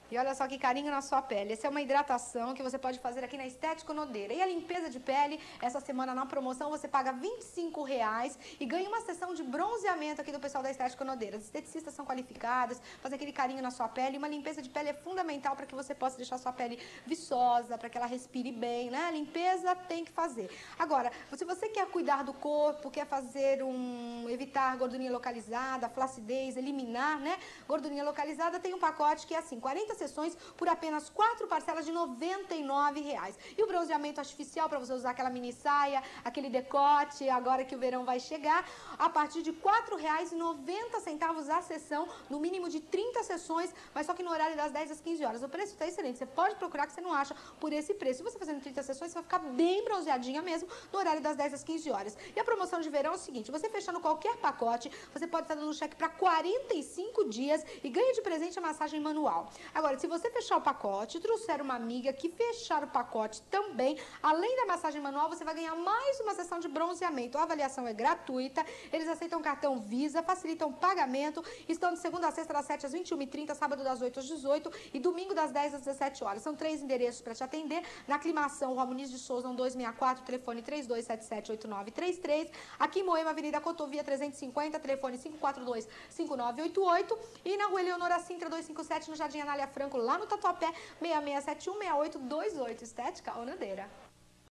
E olha só que carinho na sua pele. Essa é uma hidratação que você pode fazer aqui na Estética Onodeira. E a limpeza de pele, essa semana na promoção, você paga R$25 e ganha uma sessão de bronzeamento aqui do pessoal da Estética Onodeira. Os esteticistas são qualificados, fazem aquele carinho na sua pele. E uma limpeza de pele é fundamental para que você possa deixar a sua pele viçosa, para que ela respire bem, né? A limpeza tem que fazer. Agora, se você quer cuidar do corpo, quer fazer evitar gordurinha localizada, flacidez, eliminar, né? Gordurinha localizada, tem um pacote que é assim, 40 sessões por apenas 4 parcelas de R$99. E o bronzeamento artificial para você usar aquela mini saia, aquele decote, agora que o verão vai chegar, a partir de R$4,90 a sessão, no mínimo de 30 sessões, mas só que no horário das 10 às 15 horas. O preço está excelente, você pode procurar que você não acha por esse preço. Se você fazendo 30 sessões, você vai ficar bem bronzeadinha mesmo no horário das 10 às 15 horas. E a promoção de verão é o seguinte, você fechando qualquer pacote, você pode estar dando um cheque para 45 dias e ganha de presente a massagem manual. Agora, se você fechar o pacote, trouxer uma amiga que fechar o pacote também, além da massagem manual, você vai ganhar mais uma sessão de bronzeamento. A avaliação é gratuita, eles aceitam cartão Visa, facilitam o pagamento, estão de segunda a sexta das 7 às 21h30, sábado das 8 às 18 e domingo das 10 às 17 horas. São 3 endereços para te atender, na Aclimação, Rua Muniz de Souza, 264, telefone 32778933, aqui em Moema, Avenida Cotovia 350, telefone 542-5988 e na Rua Eleonora Sintra 257, no Jardim Anália Franco, lá no Tatuapé, 6671-6828, Estética Onodeira.